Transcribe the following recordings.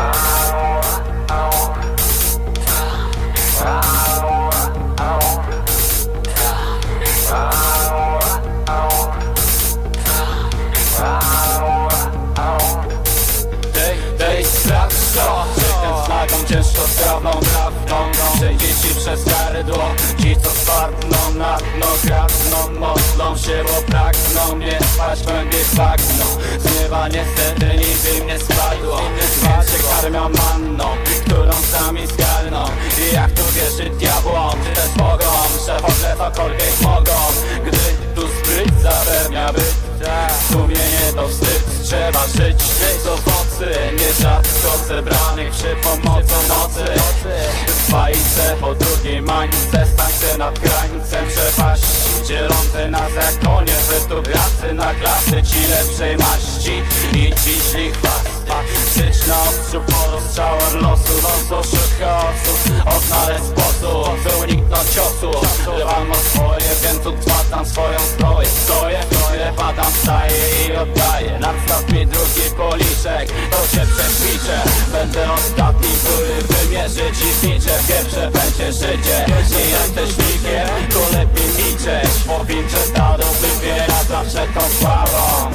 Ciężkostrawną prawdą przejdzie ci przez gardło. Ci co spadną na dno, kradną, modlą się, bo pragną mnie spać głębiej w bagno. Z nieba niestety nigdy nie spadło, więc się karmią manną, którą sami zgarną. I jak tu wierzy diabłom, czy też mogą, że w ogóle cokolwiek mogą, gdy tu spryt zapewnia byt. Sumienie to wstyd, trzeba żyć z owocy, nierzadko zebranych przy pomocą nocy. W bajce po drugiej mańce stańce nad krańcem przepaści, dzielące nas jak konie, że tu gracy na klasy ci lepszej maści. I ciśli chwasty, krzycz na ostrzu porozstrzałar losu. Pośród chaosu odnaleźć sposób, by uniknąć ciosu. Mam swoje, więc odpłacam swoją zbroję. Stoję, chwilę padam, wstaję i oddaję. Nadstaw mi drugi policzek, to cię przećwiczę. Będę ostatni, który wymierzy ci znicze. Pierwsze będzie życie, nie jesteś nikiem, to lepiej milczeć. Powinczę stado wybiera zawsze tą sławą.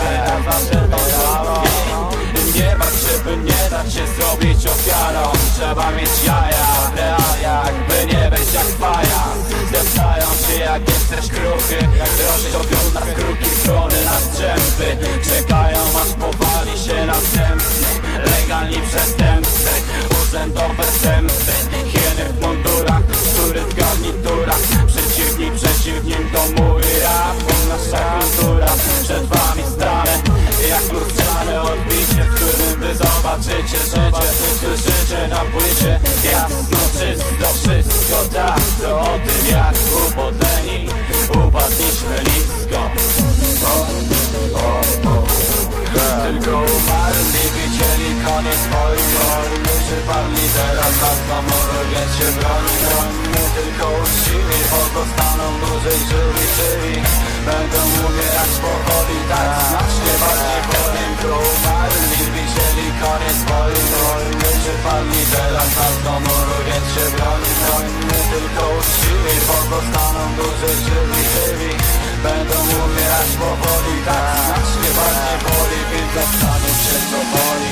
Nie bać się, by nie dać się zrobić ofiarą. Trzeba mieć jaja w realiach, by nie być jak pajac. Zdeptają cię jak jesteś kruchy, jak drożyć opiona z kruki strony na strzępy. Czekają aż powali się następny. Legalni przestępcy, urzędowe zęby. Hieny w mundurach, skóry w garniturach. Przeciwnik przeciwnik to mój rap. Nasza kultura przed wami stanę jak lustrzane odbicie, w którym wy zobaczycie życie na płycie. Jasno, czysto, wszystko tak, to o tym jak upodleni upadliśmy nisko. Tylko umarli widzieli koniec wojny. Przypadli teraz was na morę, więc się broni. Tylko uczciwi pozostaną dłużej żyli. Będą umierać powoli, tak znacznie bardziej powiem. To umarli widzieli koniec wojny. Przypadli teraz was na morę, więc się broni. Tylko uczciwi pozostaną dłużej żyli. Będą umierać powoli, tak znacznie bardziej boli, więc zastanów się co boli.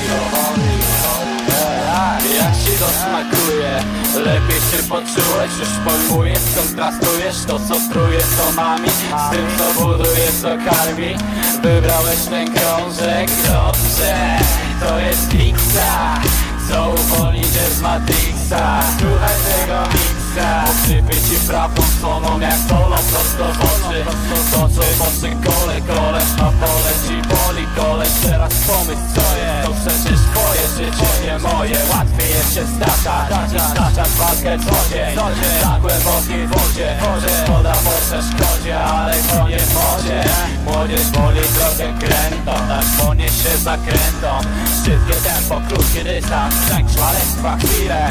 Jak ci to smakuje? Lepiej się poczułeś, już pojmujesz, kontrastujesz to co truje z tomami, z tym co buduje, co karmi. Wybrałeś ten krążek, dobrze, to jest fiksa, co uwolni cię z Matrixa. Słuchaj tego miksa, posypie ci prawdą słoną jak solo prosto w oczy. To co w oczy koleś na pole ci boli koleś. Teraz pomyśl co jest, to przecież twoje życie, nie moje. Łatwiej jest się staczać i staczać walkę co dzień. Na głębokiej wodzie, szkoda po przeszkodzie, ale to nie w modzie. Młodzież woli trochę krętą, tak ponieś się zakrętą. Szybkie tempo, krótki dystans, tak szwalenstwa chwilę.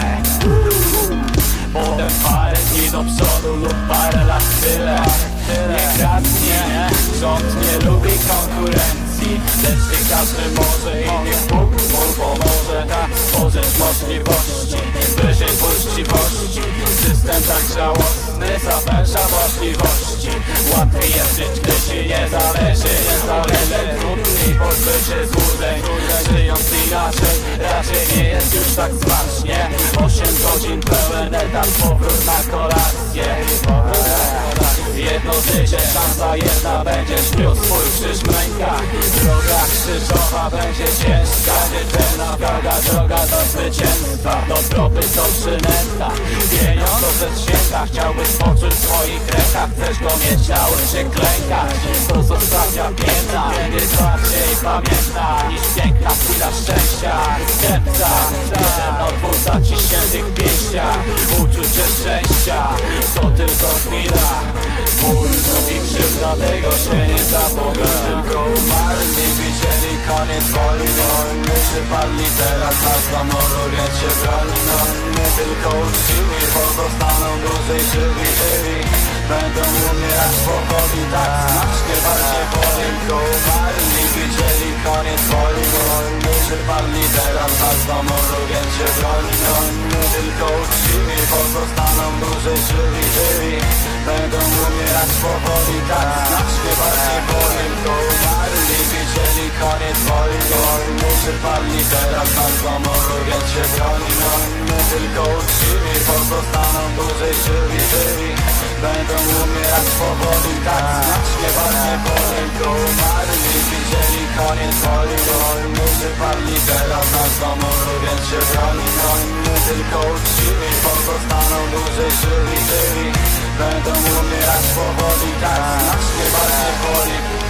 Potem parę dni do przodu lub parę lat tyle. Nie kradnie, rząd nie lubi konkurencji, lecz nie każdy może i niech Bóg mu pomoże. Stworzyć możliwości, wyżej uczciwości. System tak żałosny zawęża możliwości. Łatwiej jest żyć, gdy ci nie zależy. Trudniej pozbyć się złudzeń, żyjąc inaczej raczej nie jest już tak smacznie. 8 godzin pełen etat, powrót na kolację. Jedno życie, szansa jedna, będziesz niósł swój krzyż w rękach. Droga krzyżowa będzie ciężka, niedzielna droga, droga do zwycięstwa. Dobrobyt to przynęta, pieniądz to ze święta. Chciałbyś poczuć w swoich rękach, chcesz go mieć, chciałbym się klękać. To z ostatnia pięta, jest bardziej pamiętna niż piękna chwila szczęścia. Skepca, jeden od dwóch zaciśniętych pięściach. Uczucie szczęścia, to tylko chwila. Ból i krzywda, tego się nie zapomina. Tylko umarli widzieli koniec wojny. przypadli, teraz nas zamoru, więc się broni. No nie tylko uczciwi, pozostaną dłużej żywi. Będą umierać powoli, tak znacznie bardziej boli. Go umarli, widzieli koniec woli. No nie przypadli, teraz nas zamoru, więc się broni. No nie tylko uczciwi, pozostaną dłużej żywi. Będą umierać powoli, tak znacznie bardziej boli. Go umarli, widzieli koniec woli. No nie przypadli, teraz nas zamoru, więc się broni. No nie tylko uczciwi, pozostaną dłużej żywi. Będą umierać powoli, tak znacznie bardziej boli. Go umarli, widzieli koniec woli. No nie przypadli, teraz nas zamoru, więc się broni. No nie tylko uczciwi, pozostaną dłużej żywi. Będą umierać powoli, tak znacznie bardziej boli.